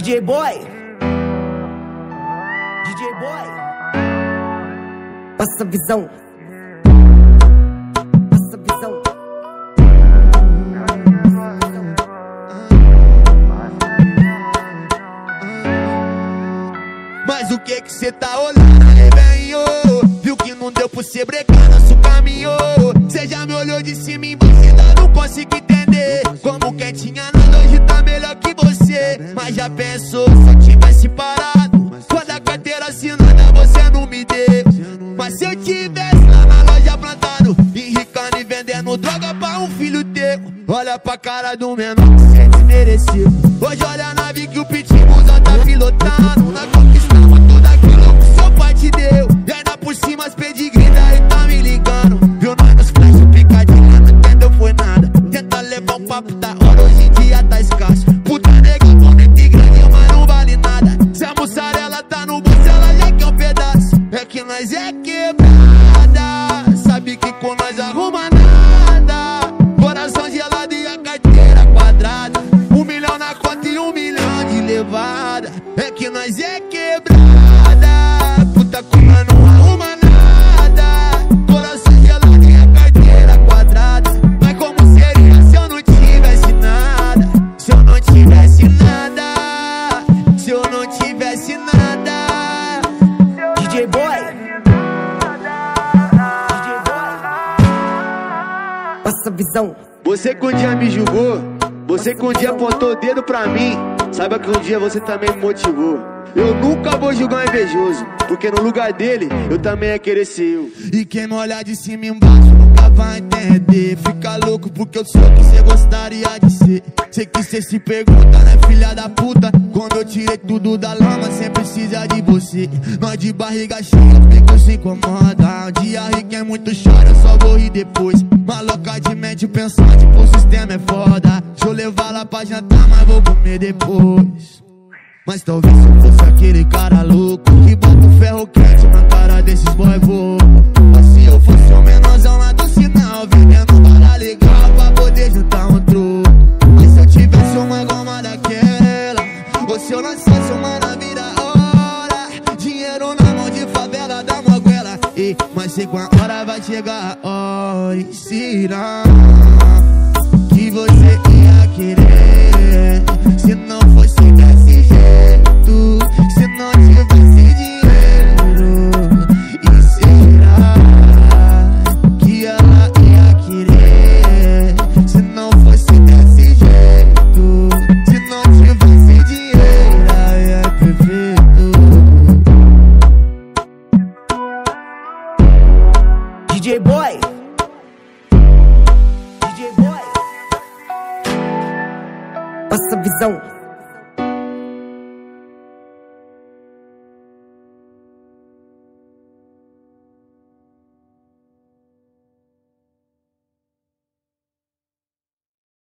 DJ Boy, DJ Boy, passa a visão, passa a visão. Mas o que cê tá olhando, velho? Viu que não deu pra cê brecar nosso caminho? Cê já me olhou de cima e embaixo, ainda não consigo entender como quem tinha nada hoje tá melhor que você. Mas já pensou se eu tivesse parado quando a carteira assinada você não me deu? Mas se eu tivesse lá na loja plantado, enricando e vendendo droga pra um filho teu, olha pra cara do menor que cê desmereceu. Hoje olha a nave que o pitbullzão tá pilotando, nós conquistamos tudo aquilo que seu pai te deu. E ainda por cima as pedigree daí tá me ligando, viu nós nos flash picadinha, não entendeu foi nada. Tenta levar um papo da hora, hoje em dia tá escasso. Puta nega, bonita e grande, mas não vale nada. Se a mussarela tá no bolso, ela já quer um pedaço. É que nós é quebrada, sabe que com nós arruma nada. Coração gelado e a carteira quadrada, 1 milhão na conta e 1 milhão de levada. É que nós é quebrada, puta com nós não arruma nada. Coração gelado e a carteira quadrada. Mas como seria se eu não tivesse nada? Se eu não tivesse nada, se eu não tivesse nada. DJ Boy, DJ Boy, passa a visão. Você que um dia me julgou, você que um dia apontou o dedo pra mim, saiba que um dia você também me motivou. Eu nunca vou julgar um invejoso, porque no lugar dele, eu também ia querer ser eu. E quem me olhar de cima e embaixo nunca vai entender. Fica louco porque eu sou o que cê gostaria de ser. Sei que cê se pergunta, né, filha da puta? Quando eu tirei tudo da lama, cê precisa de você. Nós de barriga cheia, porque se incomoda. Um dia ri quem muito chora, eu só vou rir depois. Maloca de mente pensante, pô, o sistema é foda. Deixa eu levar lá pra jantar, mas vou comer depois. Mas talvez se eu fosse aquele cara louco que bota o ferro quente na cara desses boy vou. Assim eu fosse o menorzão lá do sinal, vendendo bala legal pra poder juntar um troco. Mas se eu tivesse uma goma daquela, ou se eu lançasse uma na vida hora, dinheiro na mão de favela da moguela. Mas sei com a hora vai chegar a hora e será que você ia querer se não fosse desse jeito, se não tivesse dinheiro. E será que ela ia querer se não fosse desse jeito, se não tivesse dinheiro? Ai, é perfeito. DJ Boy, DJ Boy, passa a visão.